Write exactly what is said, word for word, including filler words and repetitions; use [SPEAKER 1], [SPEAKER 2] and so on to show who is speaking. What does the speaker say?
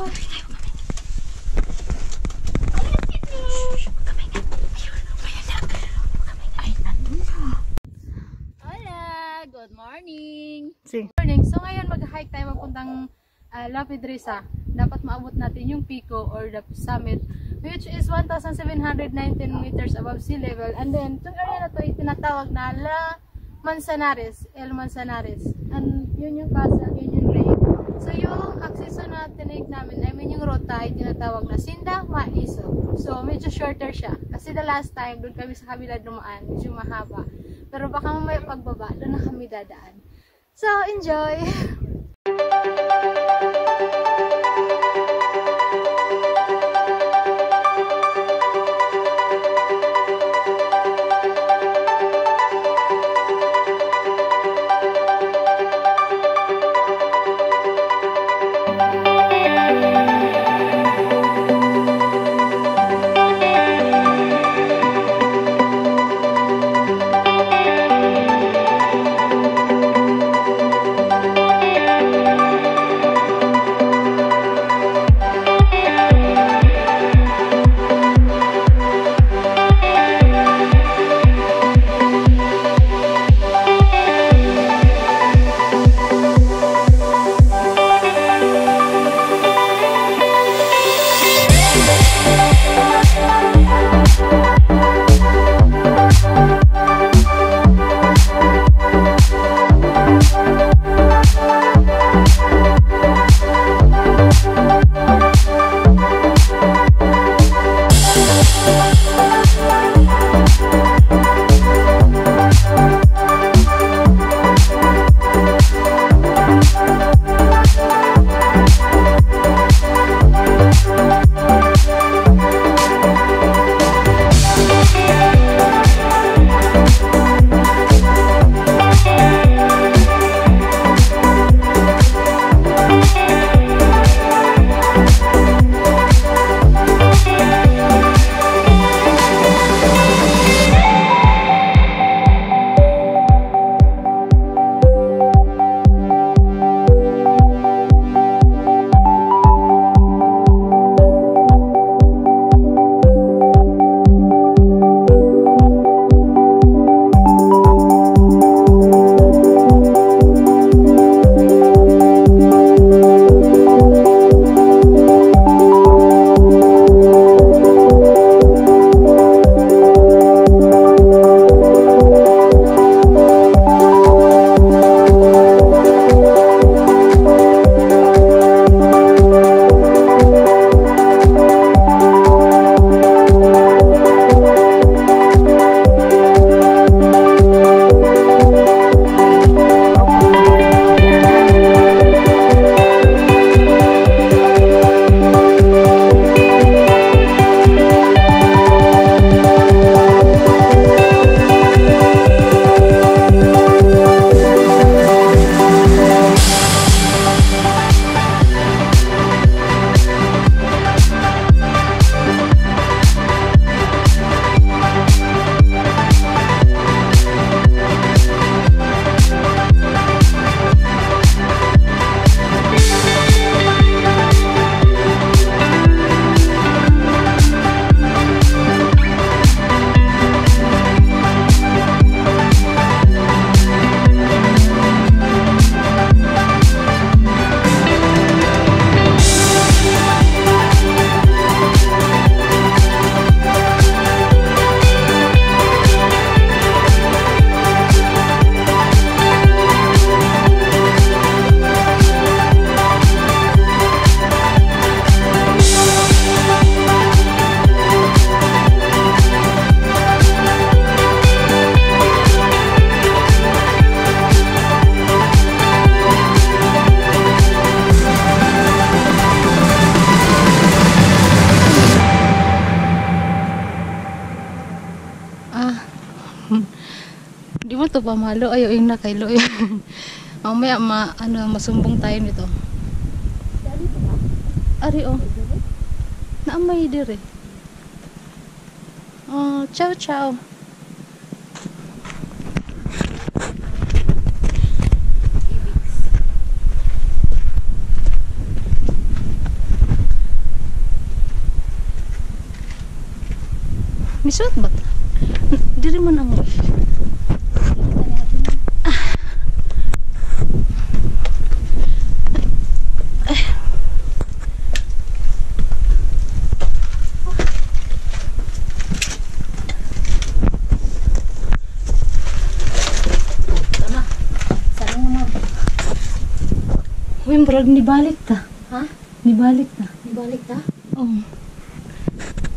[SPEAKER 1] Hola! Good morning!
[SPEAKER 2] Si.
[SPEAKER 1] Good morning! So ngayon mag-hike tayo mapuntang uh, La Pedriza. Dapat maabot natin yung pico or the summit, which is one thousand seven hundred nineteen meters above sea level. And then, itong area na to ay tinatawag na La Manzanares, El Manzanares. And yun yung castle, yun yung lake. So yung akseso na tinake namin, I mean yung ruta ay tinatawag na Sinda Maiso. So medyo shorter siya. Kasi the last time, doon kami sa kabila dumaan, medyo mahaba. Pero baka mamaya pagbaba, doon na kami dadaan. So, enjoy!
[SPEAKER 2] Di mo to pamalo, ayo yung nakaylo yun. Mamaya ma, ano, masumbong tayo nito. Ari oh. Naamay dire. Oh, ciao ciao. Misuot ba ta? Diri man ang
[SPEAKER 1] Uy, murag nibalik ta.
[SPEAKER 2] ha?
[SPEAKER 1] Nibalik ta.
[SPEAKER 2] Ibalik ta?
[SPEAKER 1] Oh.